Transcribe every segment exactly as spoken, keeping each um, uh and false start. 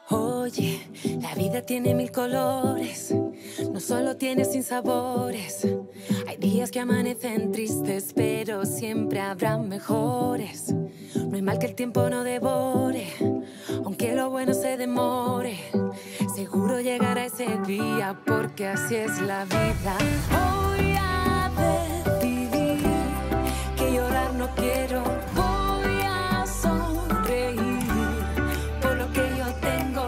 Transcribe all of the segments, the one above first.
Oye, la vida tiene mil colores, no solo tiene sinsabores. Hay días que amanecen tristes, pero siempre habrá mejores. No hay mal que el tiempo no devore, aunque lo bueno se demore. Seguro llegará ese día, porque así es la vida. Voy a decidir que llorar no quiero. Voy a sonreír por lo que yo tengo,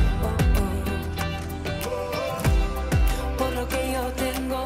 por lo que yo tengo.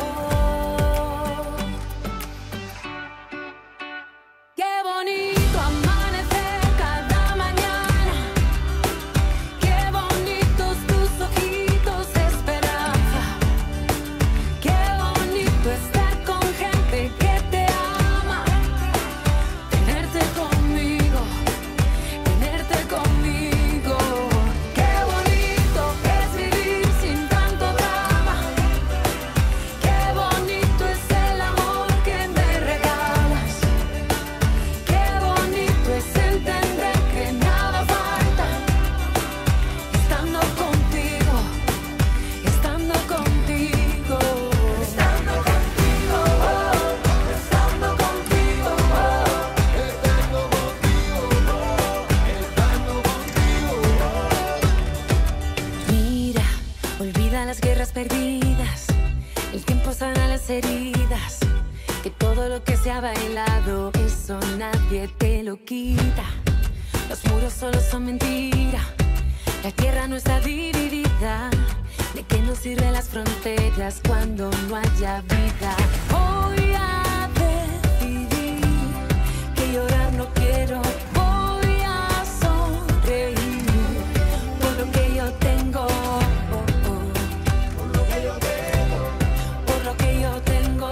Qué bonito amanecer cada mañana. Qué bonitos tus ojitos de esperanza. Qué bonito estar con gente que te ama. Tenerte conmigo, tenerte conmigo. Qué bonito es vivir sin tanto drama. Qué bonito es el amor que me regalas. Qué bonito es entender que nada falta. Estando contigo, estando contigo, estando contigo, estando contigo, estando contigo. Mira, olvida las guerras perdidas. El tiempo sana las heridas. Que todo lo que se ha bailado, eso nadie te lo quita. Los muros solo son mentira. La tierra no está dividida. ¿De qué nos sirven las fronteras cuando no haya vida? Voy a decidir que llorar no quiero. Voy a sonreír por lo que yo tengo, por lo que yo tengo, por lo que yo tengo.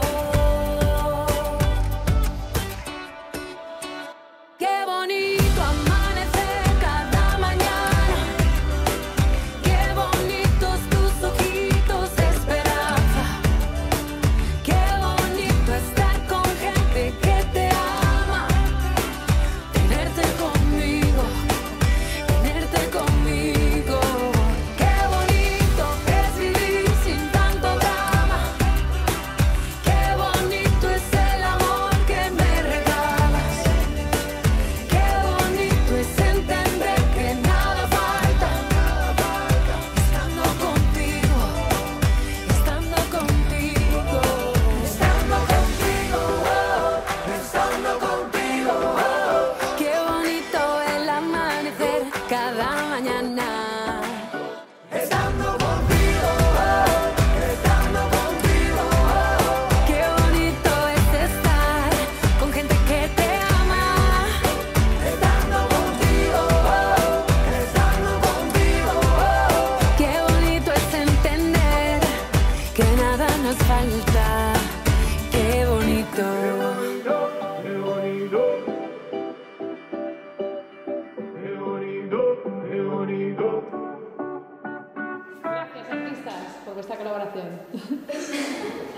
Qué bonito amanecer cada mañana. Qué bonitos tus ojitos de esperanza. Qué bonito estar con gente que te ama. Tenerte conmigo, tenerte conmigo. Qué bonito es vivir sin tanto drama. Qué bonito es el amor que me regalas. Qué bonito es entender que nada falta. Estando contigo, estando contigo, estando contigo, estando contigo. Qué bonito el amanecer cada mañana. Estando contigo, estando contigo. Qué bonito es estar con gente que te ama. Estando contigo, estando contigo. Qué bonito es entender que nada nos falta. Qué bonito. Qué bonito, qué bonito, qué bonito. Gracias, artistas, por vuestra colaboración.